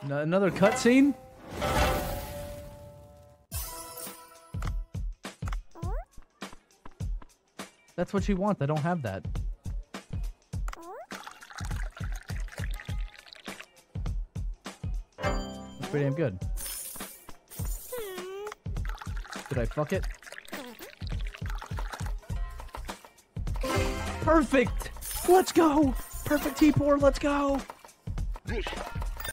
Another cutscene? That's what you want. I don't have that. That's pretty damn good. Did I fuck it? Perfect! Let's go! Perfect T4, let's go!